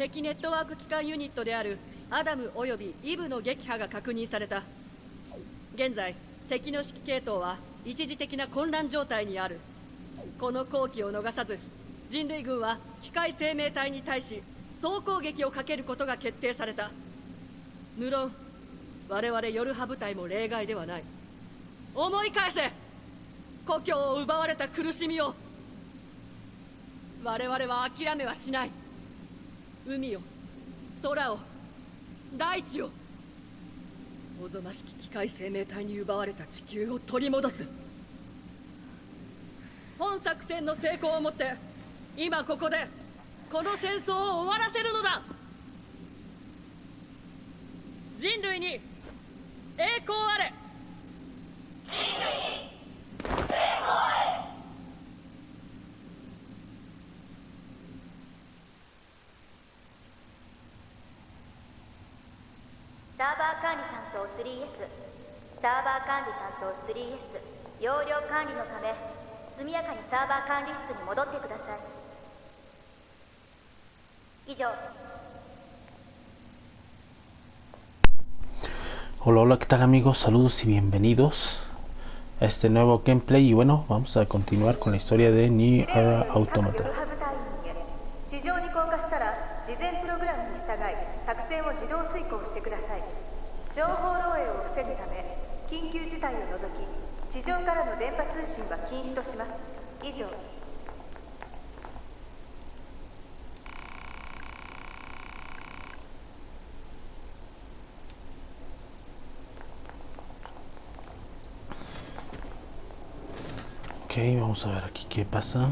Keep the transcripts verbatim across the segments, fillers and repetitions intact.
敵ネットワーク機関ユニットであるアダムおよびイブの撃破が確認された。現在敵の指揮系統は一時的な混乱状態にある。この好機を逃さず人類軍は機械生命体に対し総攻撃をかけることが決定された。無論我々ヨルハ部隊も例外ではない。思い返せ、故郷を奪われた苦しみを。我々は諦めはしない。海を、空を、大地を、おぞましき機械生命体に奪われた地球を取り戻す。本作戦の成功をもって今ここでこの戦争を終わらせるのだ。人類に栄光あれ。人類に栄光あれ。 サーバー管理担当 スリーエス、 サーバー管理担当 スリーエス、 容量管理のため速やかにサーバー管理室に戻ってください。以上。 Hola, hola, ¿qué tal amigos? Saludos y bienvenidos a este nuevo gameplay. Y bueno, vamos a continuar con la historia de Nier Automata. 地上に降下したら事前プログラムに従い作戦を自動遂行してください。情報漏洩を防ぐため緊急事態を除き地上からの電波通信は禁止とします。以上。 Ok, vamos a ver aquí qué pasa.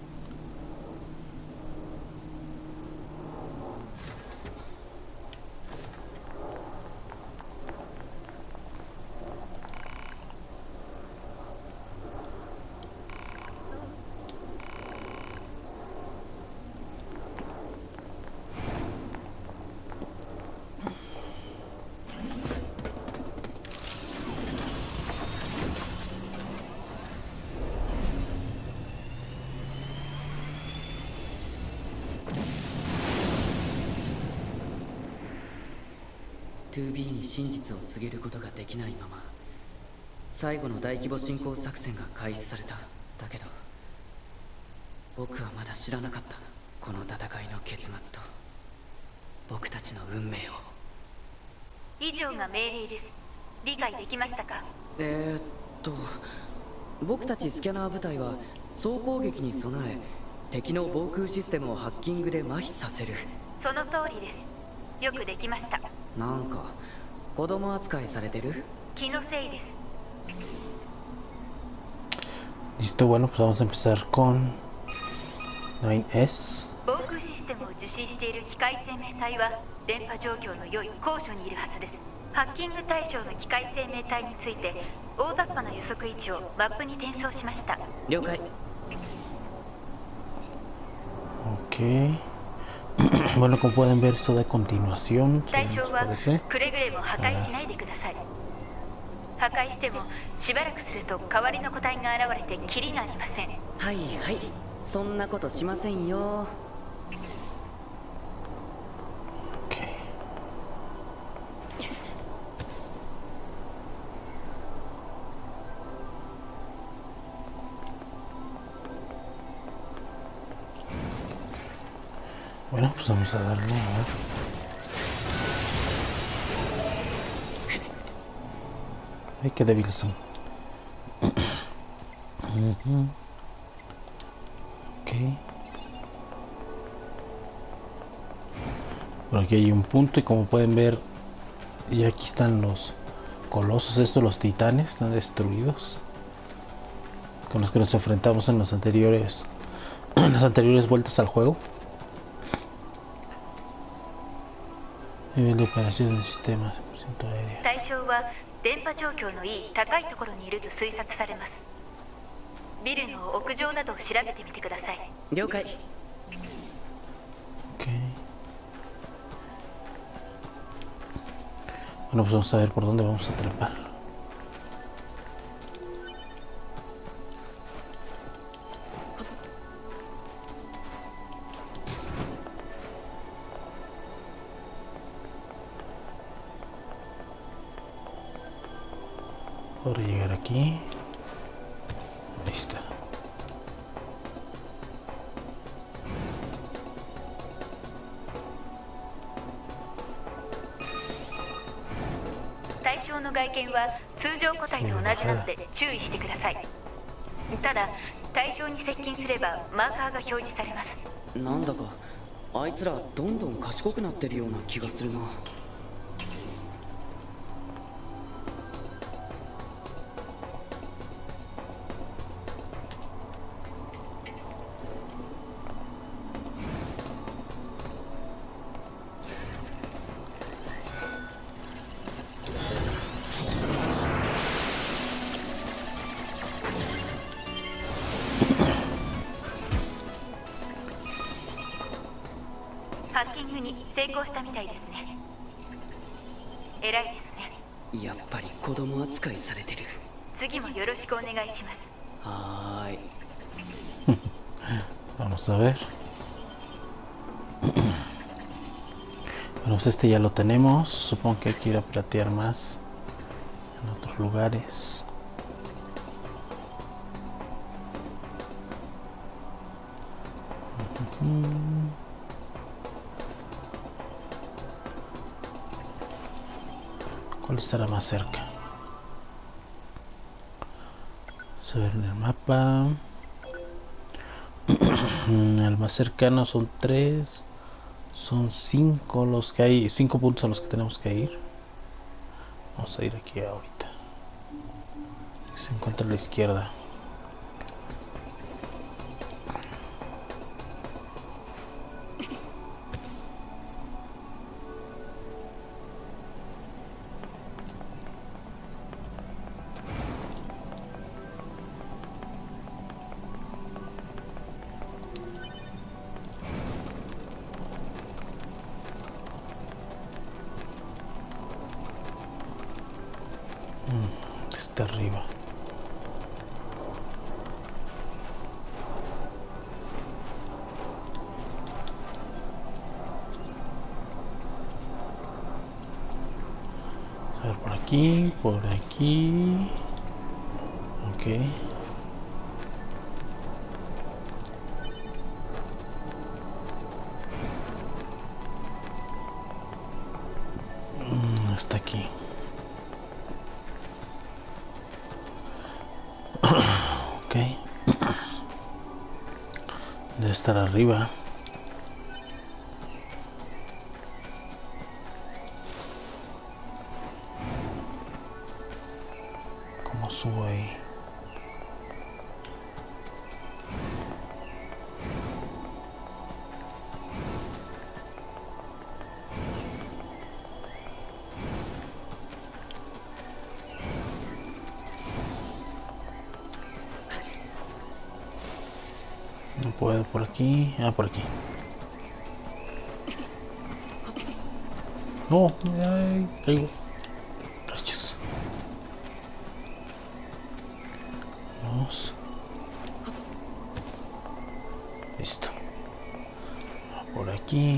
ツービー に真実を告げることができないまま最後の大規模侵攻作戦が開始された。だけど僕はまだ知らなかった、この戦いの結末と僕たちの運命を。 以上が命令です。理解できましたか？ えー、っと僕たちスキャナー部隊は総攻撃に備え敵の防空システムをハッキングで麻痺させる。 その通りです。よくできました。 なんか子供扱いされてる？ 気のせいです。 Listo, bueno, pues vamos a empezar con ナインエス。 防空システムを受信している機械生命体は電波状況の良い高所にいるはずです。ハッキング対象の機械生命体について大雑把な予測位置をマップに転送しました。 了解。 Ok. Bueno, como pueden ver, esto de continuación. 対象はくれぐれも破壊しないでください。破壊してもしばらくすると代わりの個体が現れてキリがありません。 はいはい、そんなことしませんよ。 Okay. Bueno, pues vamos a darle a ver. Ay, qué débiles son. uh-huh. Ok. Por aquí hay un punto y como pueden ver, y aquí están los colosos, estos los titanes, están destruidos. Con los que nos enfrentamos en los anteriores, en las anteriores vueltas al juego. Nivel de operación del sistema, cien por ciento aéreo. 対象は電波状況のいい高いところにいると推察されます。ビルの屋上などを調べてみてください。 了解。 Ok. Bueno, pues vamos a ver por dónde vamos a trepar. Podré llegar aquí. Ahí está. 対象の外見は通常個体と同じなので注意してください。ただ対象に接近すればマーカーが表示されます。 なんだかあいつらどんどん賢くなってるような気がするな。 ハッキングに成功したみたいですね。偉いですね。 やっぱり子供扱いされてる。 次もよろしくお願いします。 はーい。 Vamos a ver. Bueno, pues este ya lo tenemos. Supongo que hay que ir a platear más en otros lugares. ¿Cuál estará más cerca? Vamos a ver en el mapa. El más cercano son tres. Son cinco los que hay. Cinco puntos a los que tenemos que ir. Vamos a ir aquí ahorita. Se encuentra a la izquierda. Está arriba. A ver, por aquí, por aquí. Ok. Mm, hasta aquí. Ok. Debe estar arriba. ¿Cómo subo ahí? No puedo por aquí. Ah, por aquí. No, ay, caigo. Rayos. Vamos. Listo. Por aquí.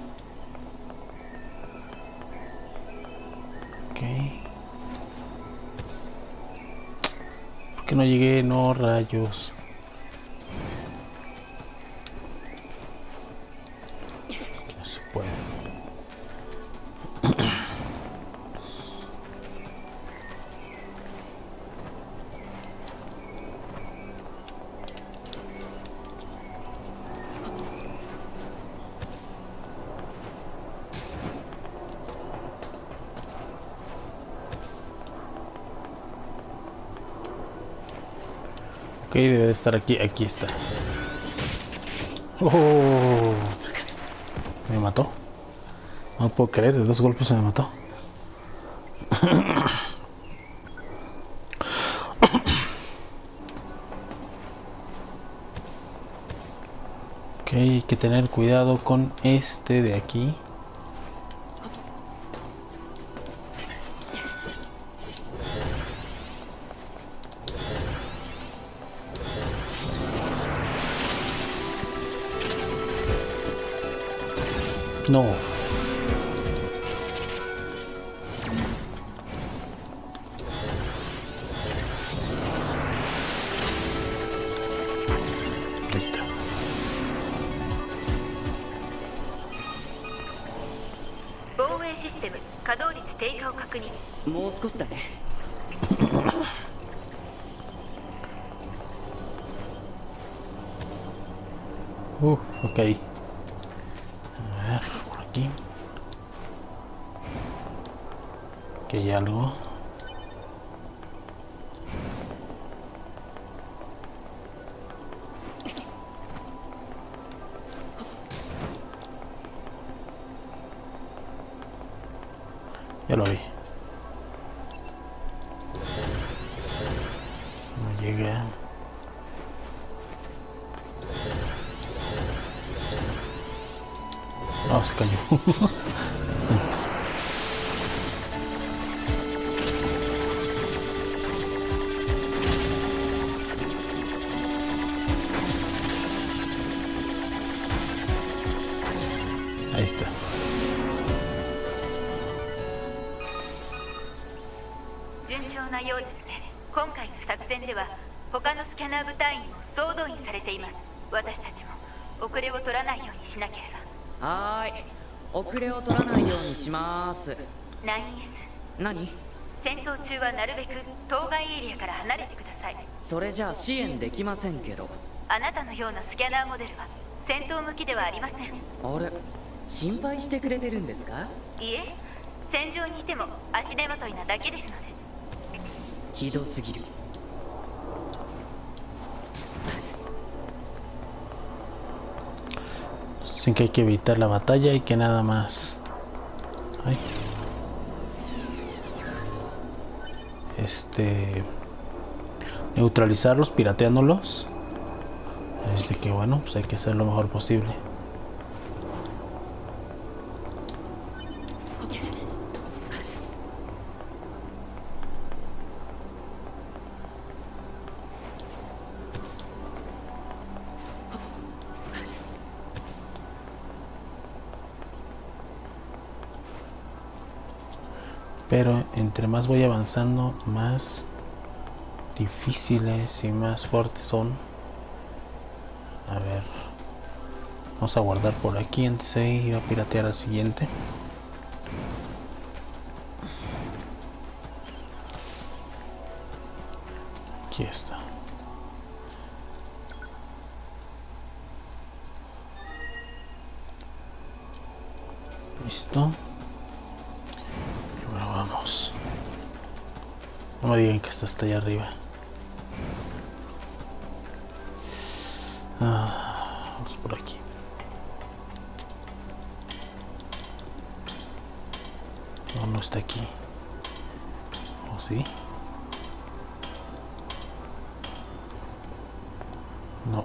Ok. ¿Por qué no llegué? No, rayos. Ok, debe de estar aquí. Aquí está. Oh, me mató. No puedo creer, de dos golpes me mató. Ok, hay que tener cuidado con este de aquí. No. 護衛システム稼働率低下を確認。 もう少しだね。 Uh, ok. A ver, por aquí. Aquí hay algo. Ya lo vi. No llegué. Oh, se cayó. Ahí está. 順調なようですね。今回の作戦では他のスキャナー部隊員も総動員されています。私たちも遅れを取らないようにしなければ。 はーい、遅れを取らないようにします。 ナインエス何？ 戦闘中はなるべく当該エリアから離れてください。 それじゃあ支援できませんけど。 あなたのようなスキャナーモデルは戦闘向きではありません。 あれ、心配してくれてるんですか？ いえ、戦場にいても足手まといなだけですので。 ひどすぎる。 Dicen que hay que evitar la batalla y que nada más. Ay. Este. Neutralizarlos pirateándolos. Así que bueno, pues hay que hacer lo mejor posible. Pero entre más voy avanzando, más difíciles y más fuertes son. A ver, vamos a guardar por aquí antes de ir a piratear al siguiente. Aquí está. Listo. Vamos. No me digan que está hasta allá arriba. Ah, vamos por aquí. No, no está aquí. ¿O sí? No.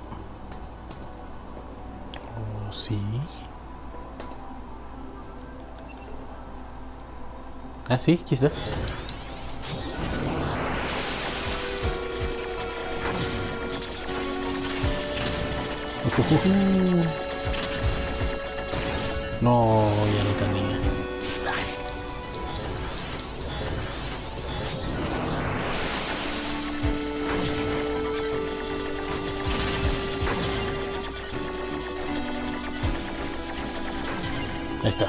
¿O sí? Ah, sí, aquí está. No, ya lo tenía. Ahí está.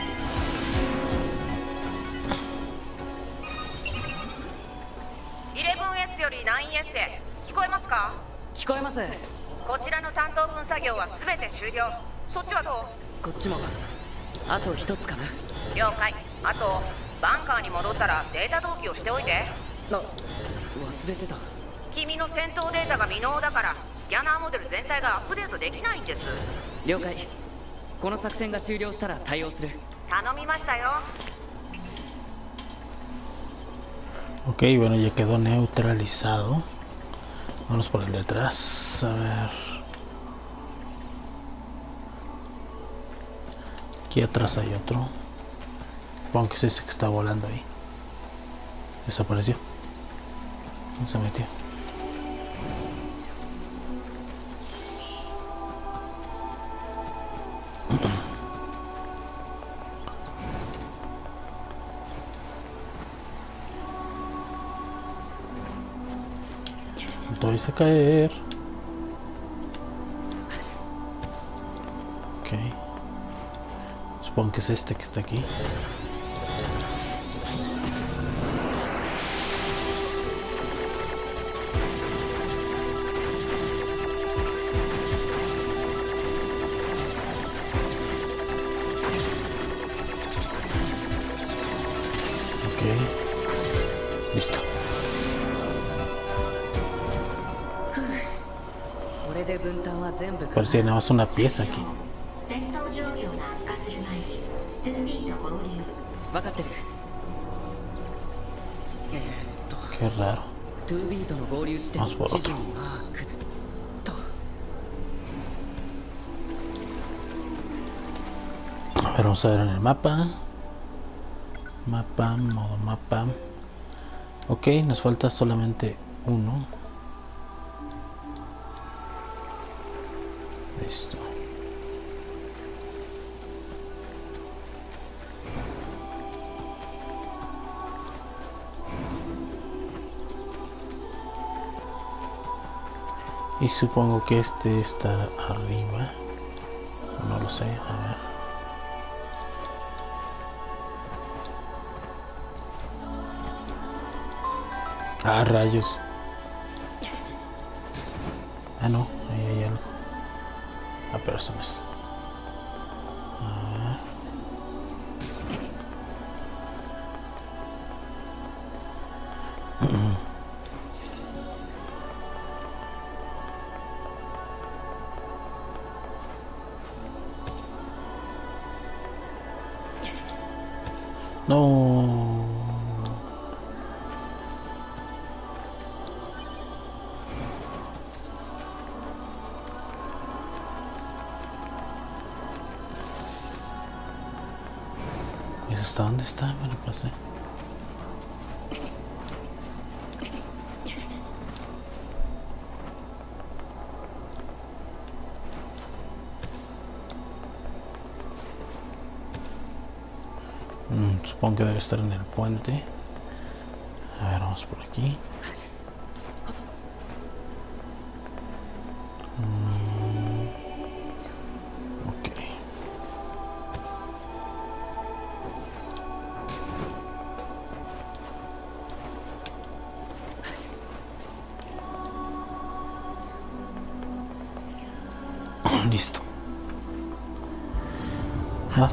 ナインエス で聞こえますか？ 聞こえます。 こちらの担当分作業は全て終了。そっちはどう？ こっちも。あと一つかな。 了解。あとバンカーに戻ったらデータ同期をしておいて。 あ、忘れてた。 君の戦闘データが未納だからスキャナーモデル全体がアップデートできないんです。 了解。この作戦が終了したら対応する。 頼みましたよ。 Ok, bueno, ya quedó neutralizado. Vamos por el de atrás. A ver. Aquí atrás hay otro. Supongo que es ese que está volando ahí. Desapareció. ¿Dónde se metió? Voy a caer. Ok. Supongo que es este que está aquí. Listo. これで分担は全部かな。 Parecía nada más una pieza aquí. 戦闘状況が悪化する前に ツービー と合流。 分かってる。えー、っと Qué raro. ツービー との合流地点 Vamos por 地図 otro. にマークと。 A ver, vamos a ver en el mapa. Mapa, modo mapa. Ok, nos falta solamente uno. Listo. Y supongo que este está arriba. No lo sé, a ver. Ah, rayos. Ah, no, ahí hay algo. Ah, pero eso no es. Ah. No. ¿Hasta dónde está? Me lo pasé. Mm, supongo que debe estar en el puente. A ver, vamos por aquí. Mm, ok. Listo. Ah.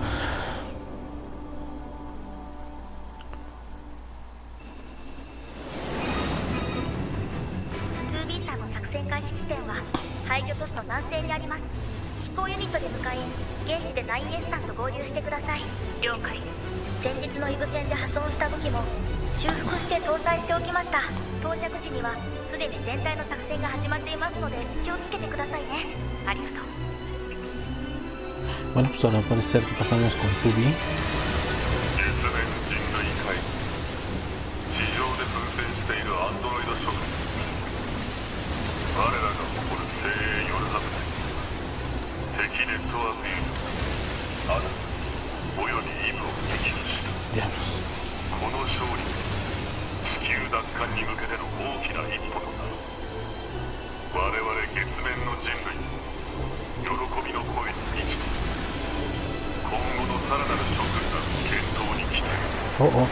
ツービー さんの作戦開始地点は廃墟都市の南西にあります。飛行ユニットで向かい、現地で ナインエス さんと合流してください。了解。先日のイブ戦で破損した武器も修復して搭載しておきました。到着時にはすでに全体の作戦が始まっていますので気をつけてくださいね。ありがとう。 Bueno, pues ahora parece ser que pasamos con Tubi. おお。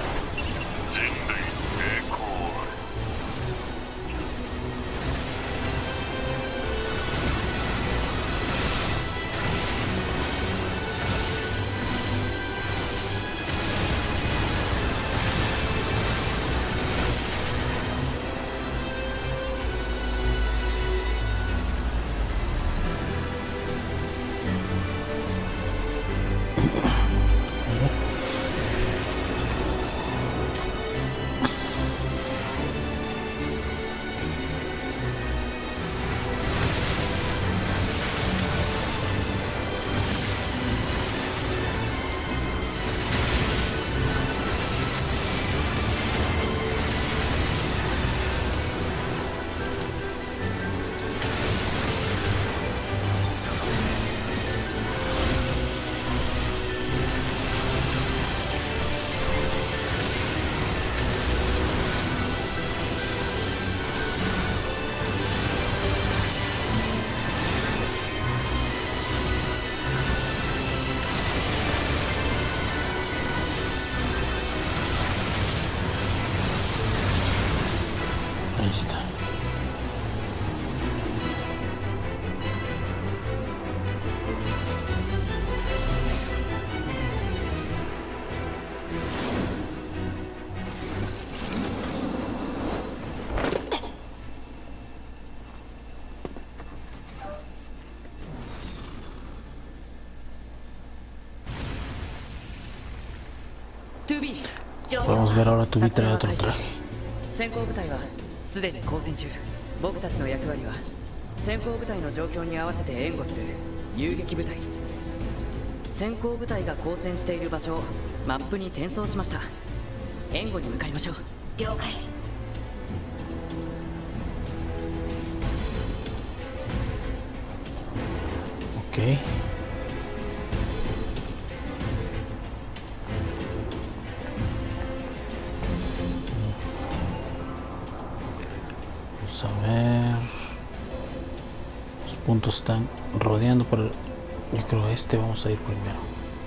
トゥービー Podemos ver ahora tu vi trae otro traje. 先行部隊はすでに交戦中。僕たちの役割は先行部隊の状況に合わせて援護する遊撃部隊。先行部隊が交戦している場所をマップに転送しました。援護に向かいましょう。 了解。 Ok. Vamos a ver. Los puntos están rodeando por el... Yo creo que este vamos a ir primero.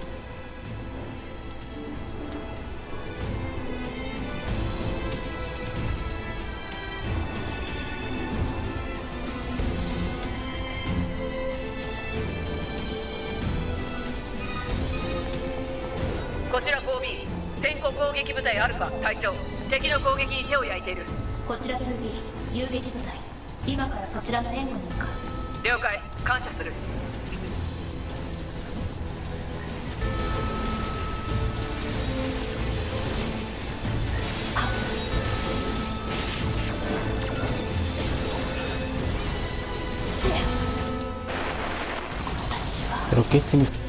こちら フォービー 先行攻撃部隊アルファ隊長、敵の攻撃に手を焼いている。 こちら トゥービー 遊撃部隊、今からそちらの援護に向かう。 了解、感謝する。 Pero qué significa.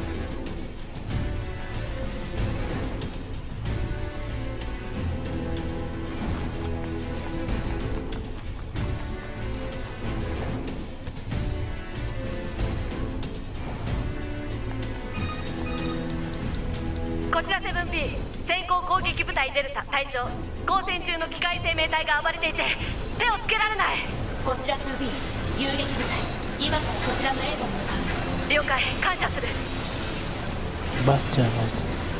こちら セブンピー 先行攻撃部隊デルタ隊長、交戦中の機械生命体が暴れていて手をつけられない。 こちら トゥービー 遊撃部隊、今からそちらの援護に向かう。 了解、感謝する。 Vaya, vaya.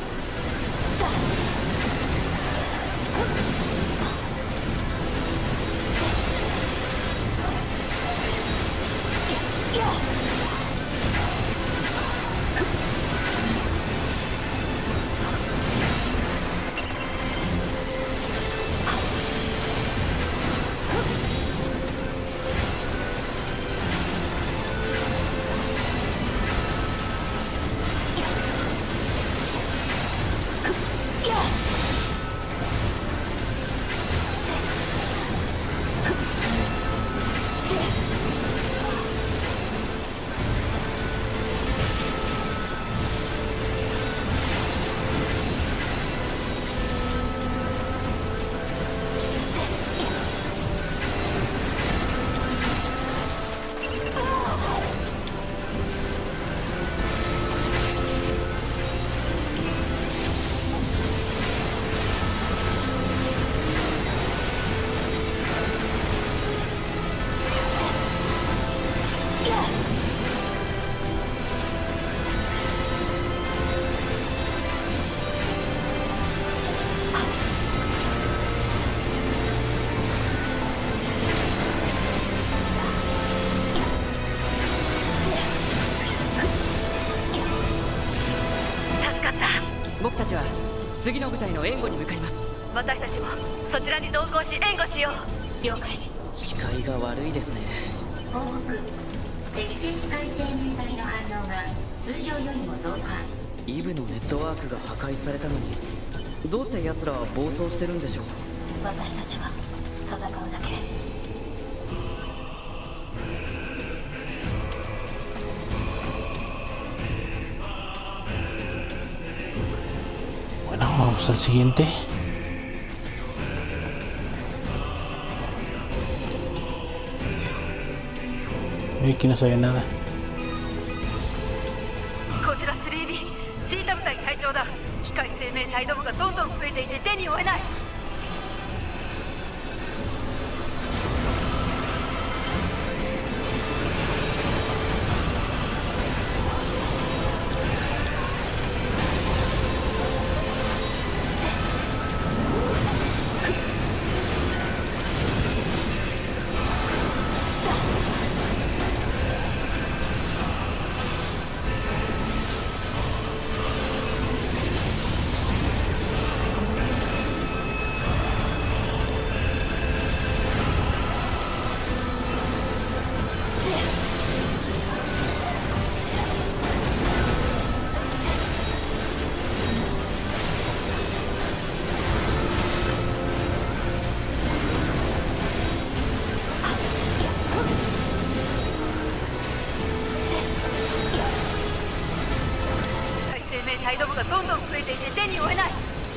たちは次の部隊の援護に向かいます。 私たちもそちらに同行し援護しよう。 了解。 視界が悪いですね。 報告。適正体生命体の反応が通常よりも増加。 イブのネットワークが破壊されたのにどうして奴らは暴走してるんでしょう。 私たちは戦うだけ。 Bueno, vamos al siguiente. Aquí no se ve nada. こちら スリービー シータ部隊隊長だ。機械生命体どもがどんどん増えていて手に負えない。 サイド部がどんどん増えていて手に負えない。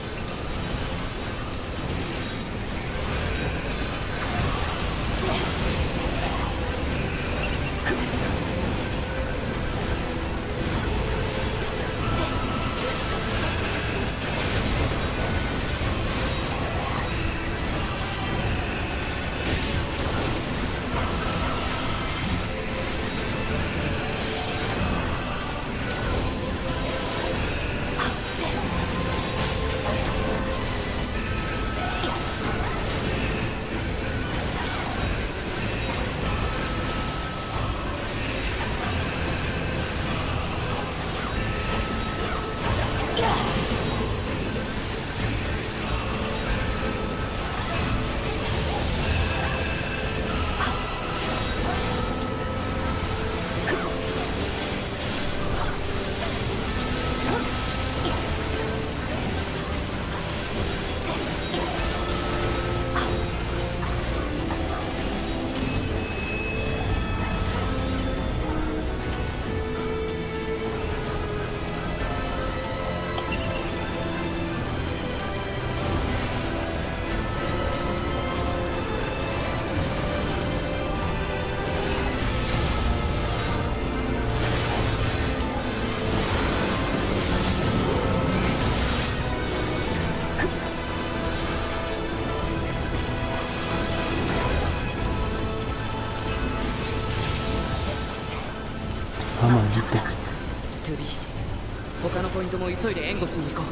あ、maldita。 トゥビー、他のポイントも急いで援護しに行こう。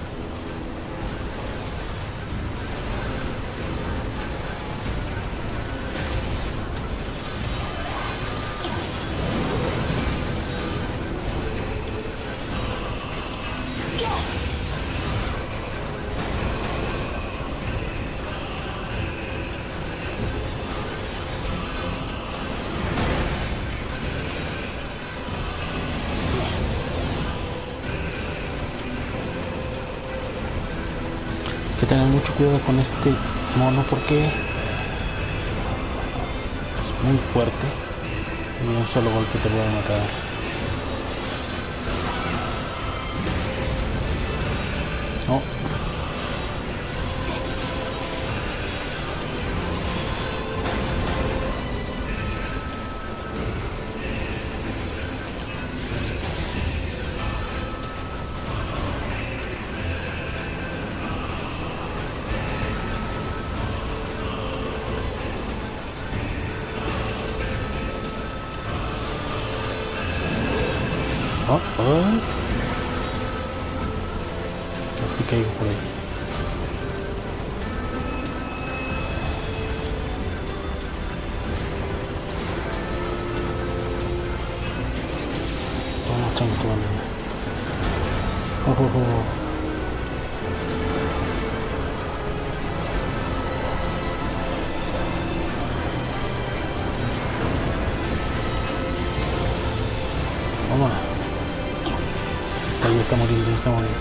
Que tengan mucho cuidado con este mono porque es muy fuerte y un solo golpe te puede matar. No. Oh, oh. Así caigo por ahí. Vamos, chango, tu amigo. Oh, oh, oh. Vamos. Ahí está muriendo, está muriendo.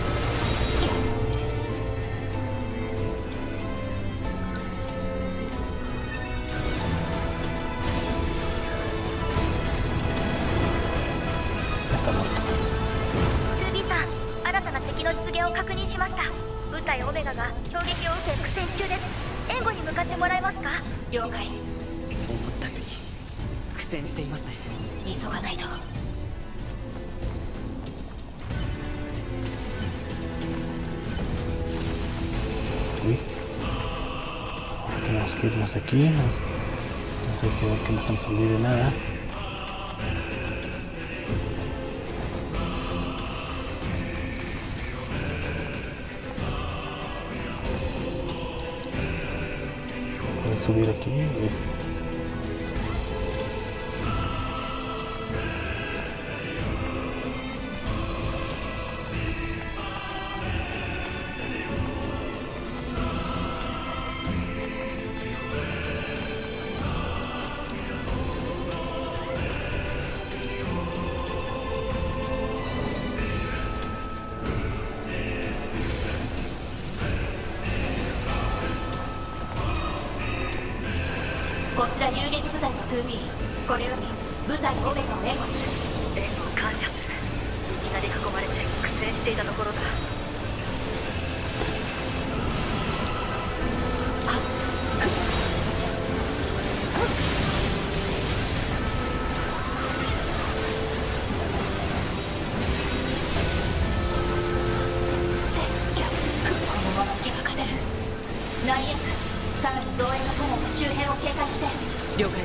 Está muerto. トゥービーさん、新たな敵の出現を確認しました。部隊オメガが衝撃を受け苦戦中です。援護に向かってもらえますか？了解。 思ったより苦戦していますね。 急がないと。 Uy. Tenemos que irnos aquí. No sé que no se nos olvide nada. Puedes subir aquí. こちら遊撃部隊の トゥービー、 これより部隊オメガを援護する。援護を感謝する。いきなり囲まれて苦戦していたところだ。 了解。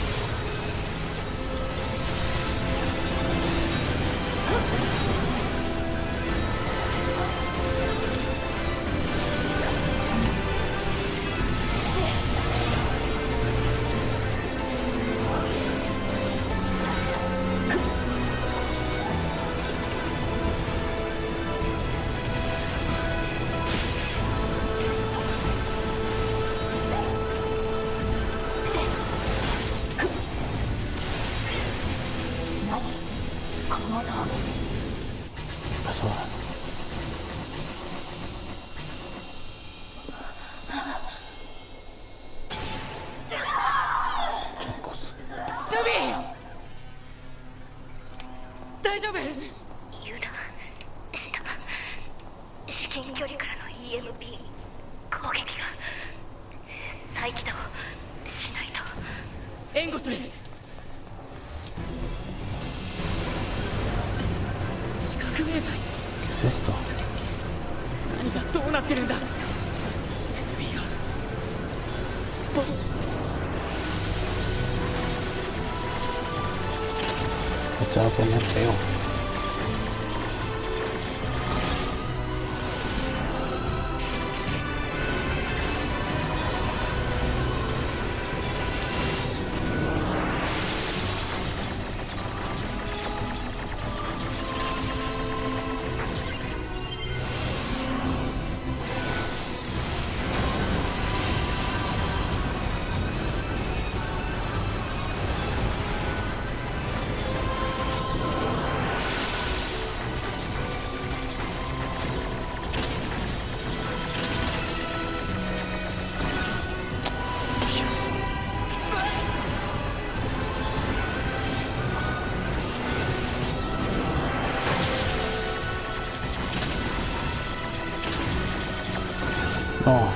大丈夫？ 油断した。至近距離からの イーエムピー 攻撃が再起動しないと。 援護する。視覚迷彩。何がどうなってるんだ。トゥービーがボン。 Se va a poner feo. No.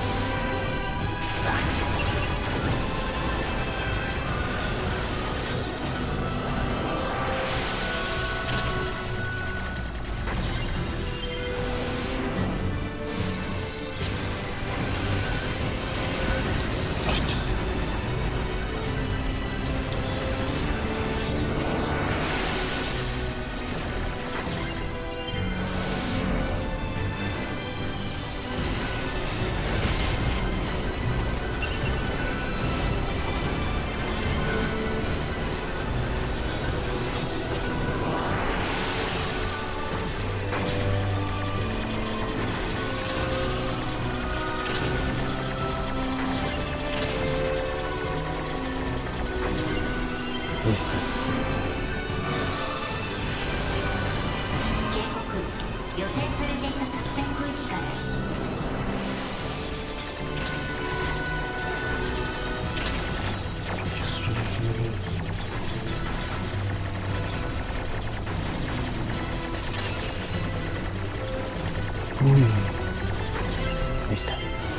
Uy, ahí está.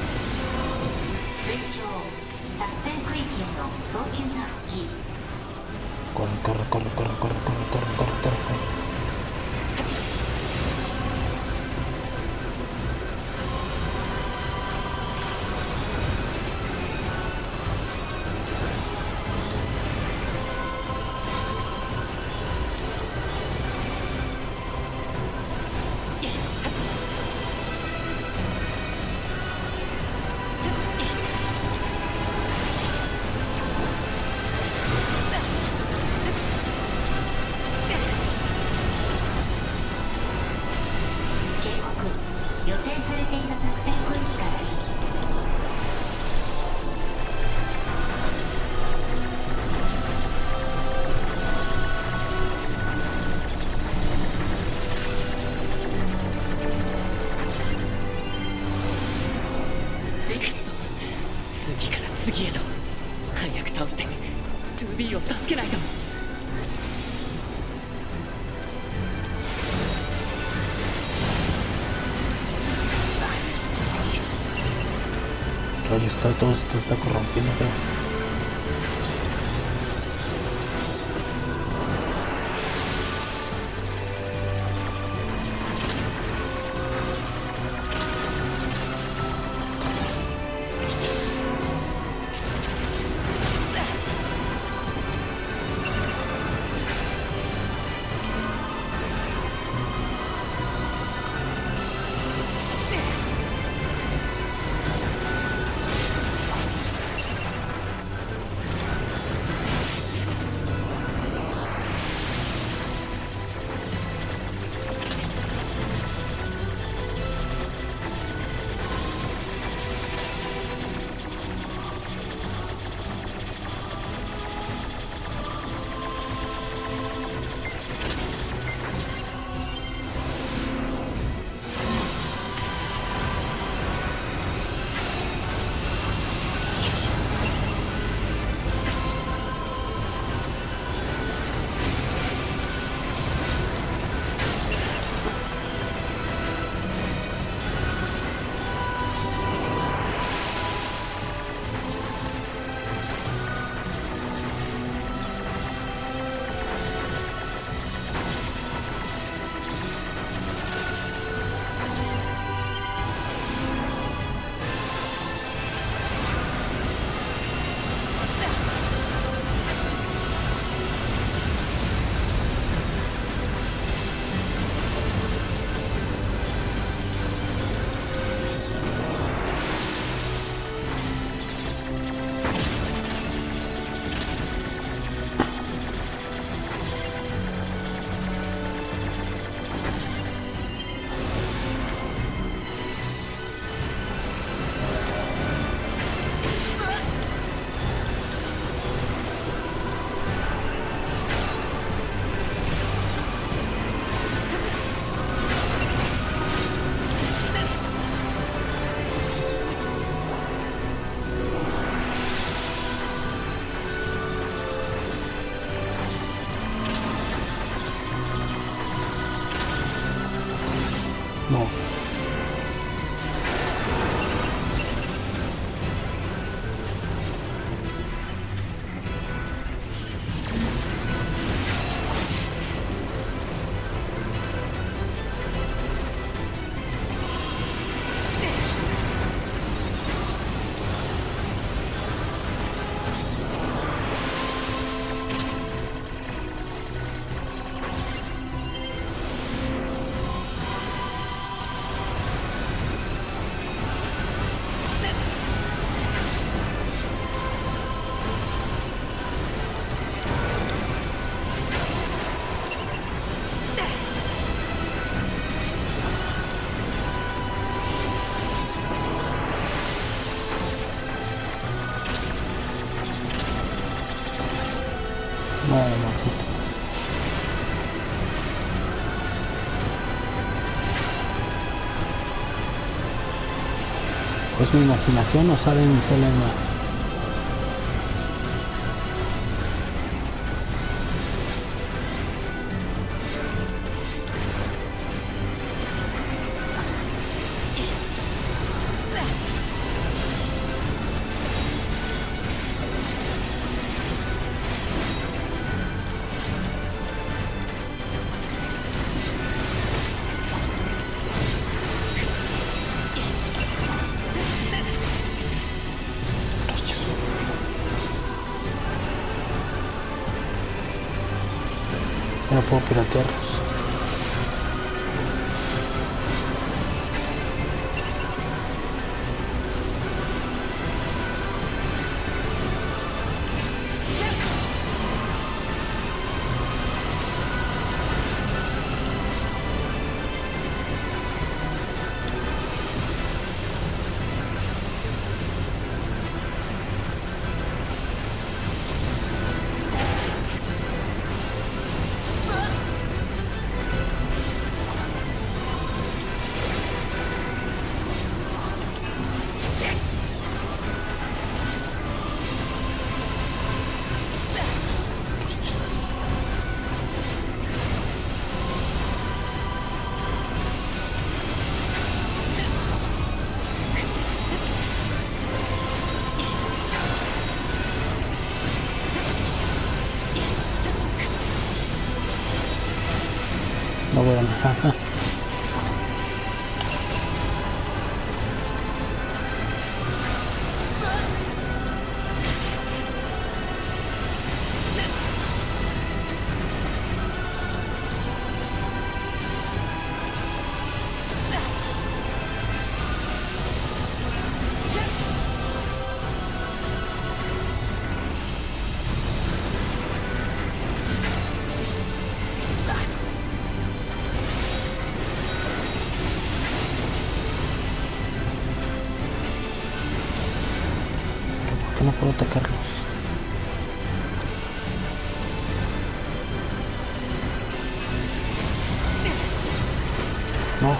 Corre, corre, corre, corre, corre, corre, corre, corre, corre. Rayos, está todo esto está corrompiendo, pero... No. No, no, sí. ¿Es mi imaginación o salen y salen más? No puedo piratearlos. ¿Por qué no puedo atacarlos? No.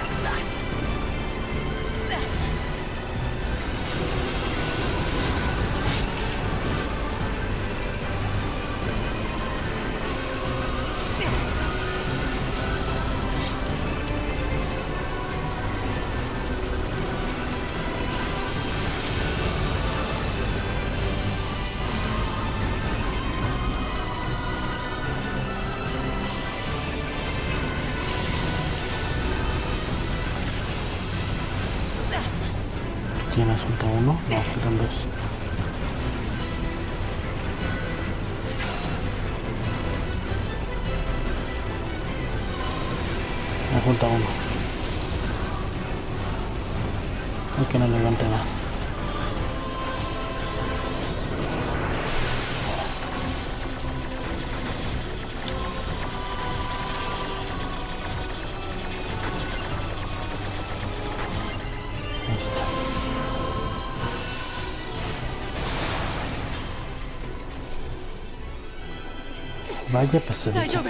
¿Quién ha soltado uno? No, faltan dos. Me ha faltado uno. Hay que no levante más. Vaya pesadilla.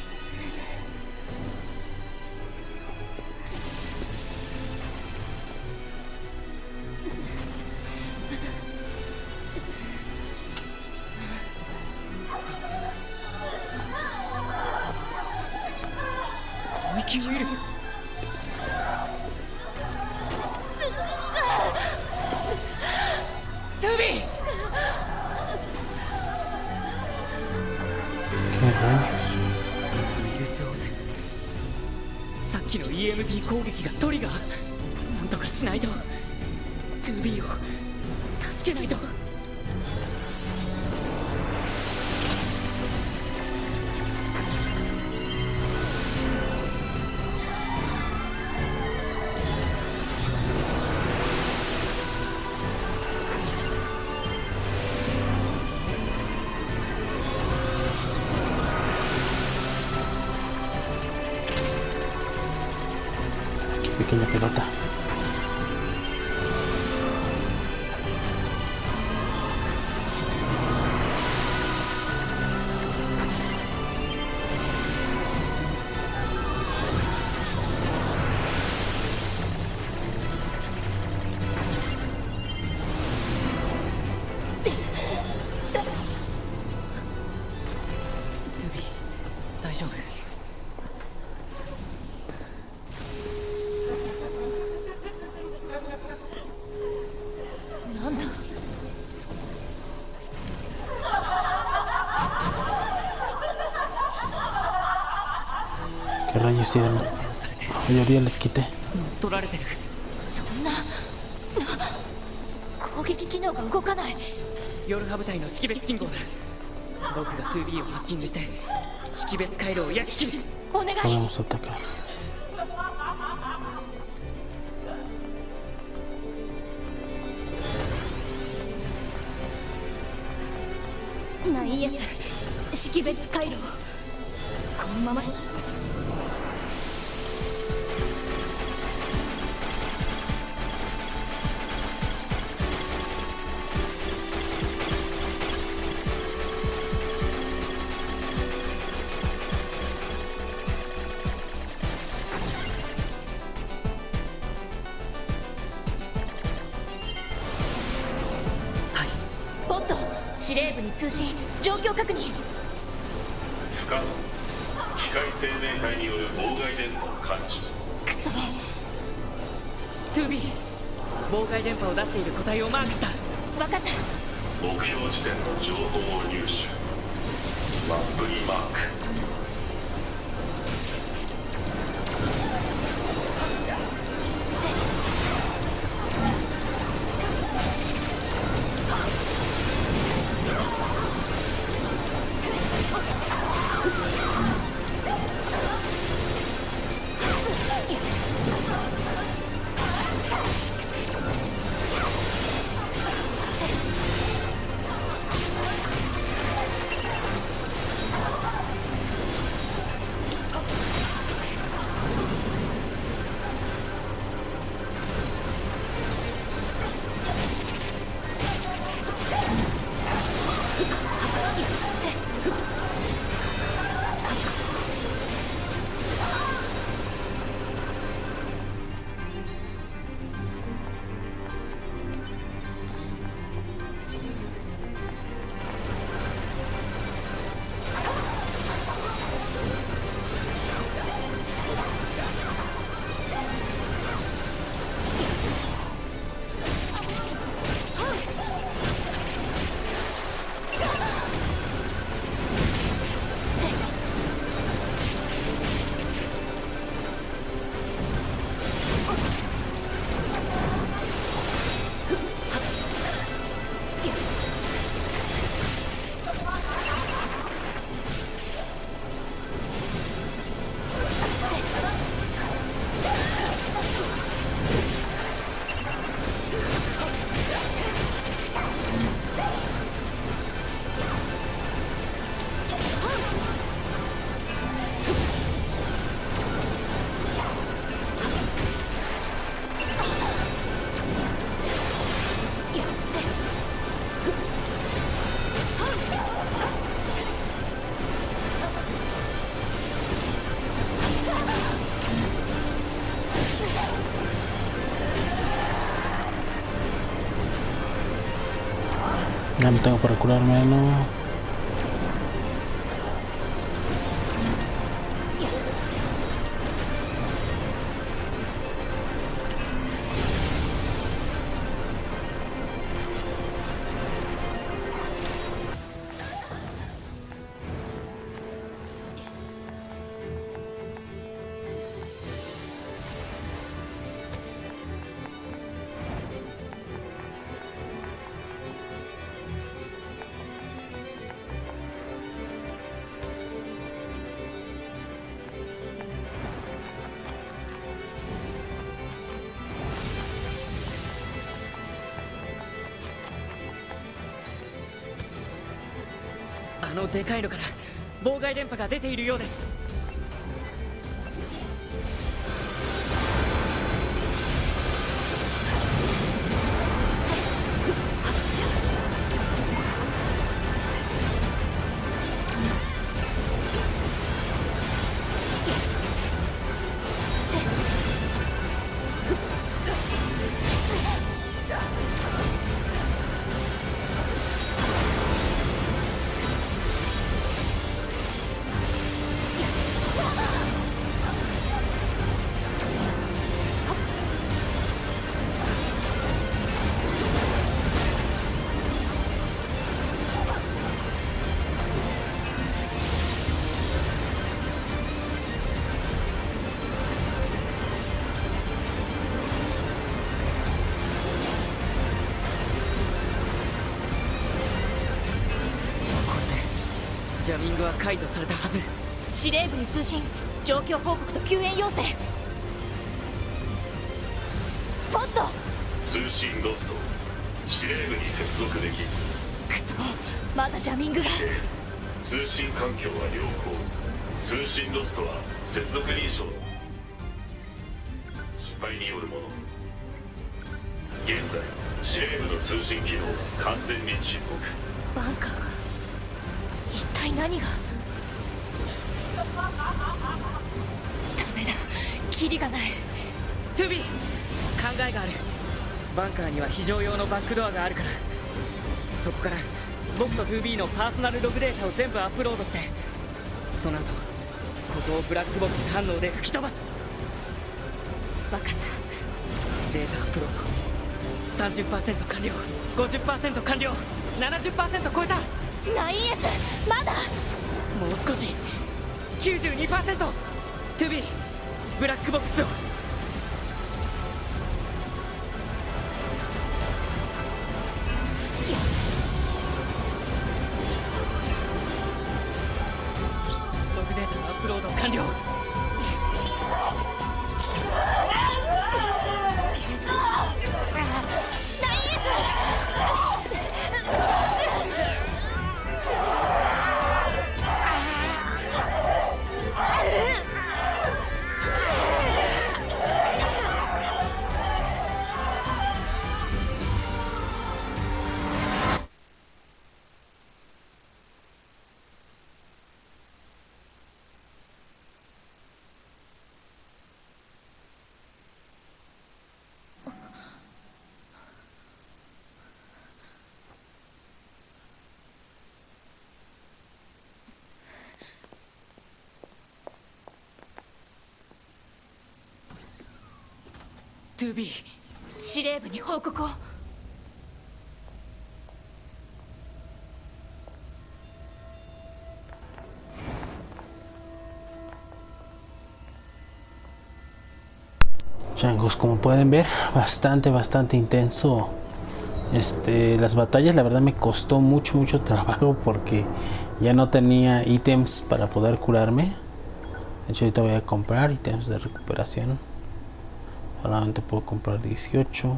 さっきの イーエムピー 攻撃がトリガー。なんとかしないと。 ツービー を助けないと。 Pequeña pelota. Tubi, 大丈夫？なんだ？ ¿Qué rayos tienen? La mayoría les quité. 取られてる。 そんな攻撃機能が動かない。 ヨルハ部隊の識別信号だ。僕が ツービー をハッキングして識別回路を焼き切る。 お願い。 Podemos atacar. ナインエス識別回路をこのまま。 ポット司令部に通信状況確認。 不可能。機械生命体による妨害電波を感知。 クソ。 ツービー 妨害電波を出している個体をマークした。 分かった。 目標地点の情報を入手。マップにマーク。 Vamos Ya no tengo para curarme, no. あのでかいのから妨害電波が出ているようです。ジャミングは解除されたはず。 司令部に通信、状況報告と救援要請。フォット通信ロスト。司令部に接続でき。 クソ、まだジャミングが。 通信環境は良好。通信ロストは接続認証。失敗によるもの。現在司令部の通信機能完全に沈黙。 バンカーが一体何が。ダメだ、キリがない。 トゥビー、考えがある。バンカーには非常用のバックドアがあるから、そこから僕と トゥービー のパーソナルログデータを全部アップロードして、その後ここをブラックボックス反応で吹き飛ばす。 分かった。 データアップロード さんじゅっパーセント 完了、 ごじゅっパーセント 完了、 ななじゅっパーセント 超えた。 ナインエス、まだもう少し。 きゅうじゅうにパーセント。 トゥービー、 ブラックボックスを。ログデータのアップロード完了。トゥービー、 司令部に報告を。 Changos, como pueden ver, bastante, bastante intenso. Este, las batallas, la verdad me costó mucho, mucho trabajo porque ya no tenía ítems para poder curarme. De hecho, ahorita voy a comprar ítems de recuperación. Solamente puedo comprar dieciocho.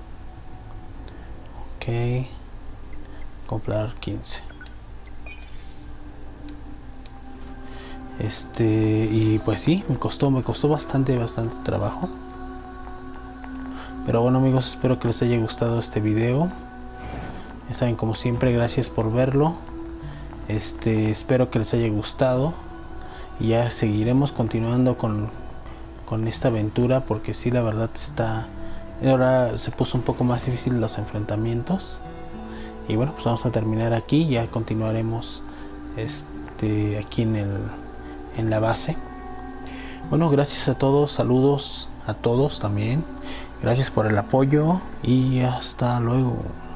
Ok. Comprar quince. Este, y pues sí, me costó, me costó bastante, bastante trabajo. Pero bueno, amigos, espero que les haya gustado este video. Ya saben, como siempre, gracias por verlo. Este, espero que les haya gustado. Y ya seguiremos continuando con, con esta aventura, porque sí, la verdad está... Ahora se puso un poco más difícil los enfrentamientos. Y bueno, pues vamos a terminar aquí, ya continuaremos este aquí en el en la base. Bueno, gracias a todos, saludos a todos también, gracias por el apoyo y hasta luego.